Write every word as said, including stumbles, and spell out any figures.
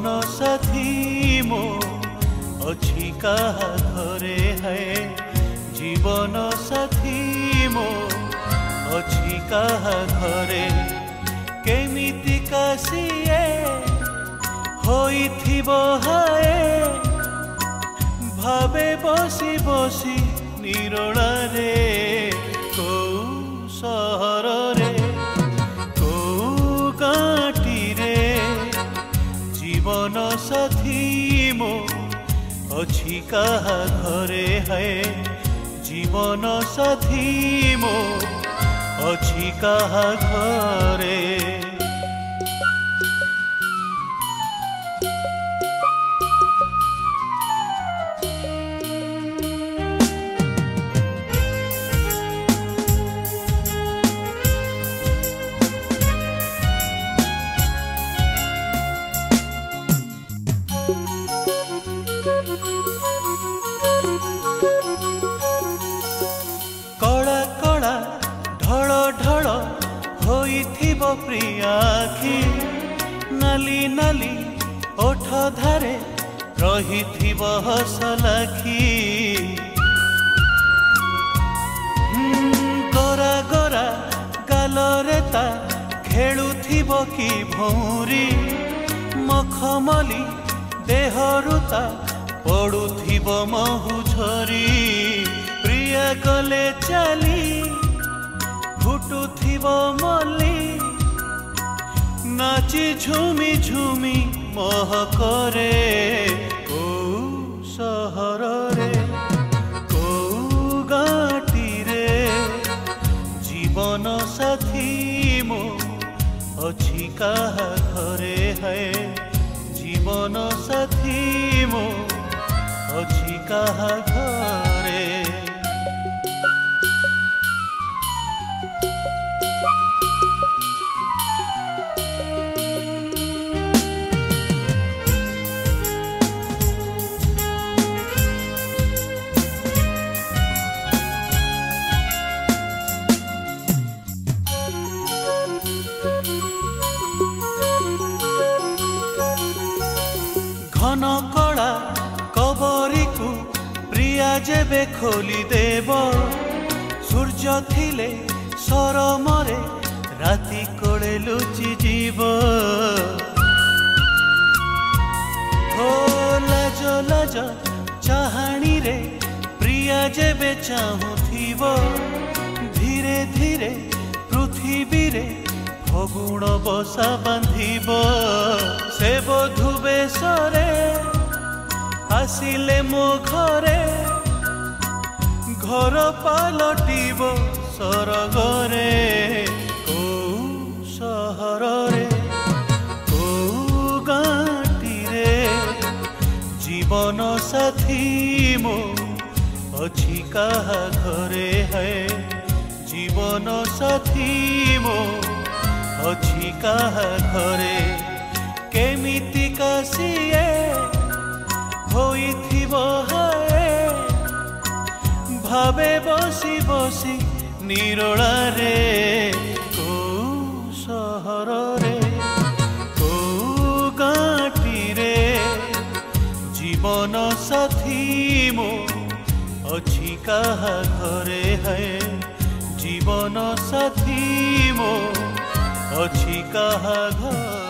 साथी मो अच्छी कहा घरे है जीवन साथी मो अच्छी कहा घरे केमिति कासिए होइथिबो हाए भावे बसी बसी निरोला रे को सहर रे को गाटी रे जीवन साथी मो अच्छी कहा घरे है जीवन साथी मो अच्छी कहा घरे कड़ा कड़ा ढल ढल होइथिबो प्रिय आखि नाली नाली ओठ धारे रहिथिबो हस लाखि गोरा गोरा गालरे ता खेलुथिबो कि भौरी मखमली देहरुता पड़ुथिबो महु झरी प्रिया गले चली फुटुथिबो मल्ली नाची झुमी झुमी मोह करे को सहर रे को गाटी रे जीवन साथी मो अच्छी कहा घरे है जीवन साथी मो अच्छी कहा घरे घन कला कबरी को प्रिया जेबे खोली देव सूर्य थिले सरमरे राति कोले लुचि जीव हो लाज लाज चाहाणी रे प्रिया जेबे चाहूथिब धीरे धीरे पृथ्वी रे फगुण बसा बांधिब से बधु बेशरे आसिले मो घरे घर पालटिब सरगरे को सहर रे को गाटी रे जीवन साथी मो अच्छी कहा घरे है जीवन साथी मो अच्छी कहा घरे केमिति कासिए होइथिबो हाए भावे बसी बसी निरोला रे को सहर रे को गाटी रे जीवन साथी मो अच्छी कहा घरे है जीवन साथी मो अच्छी कहा घर।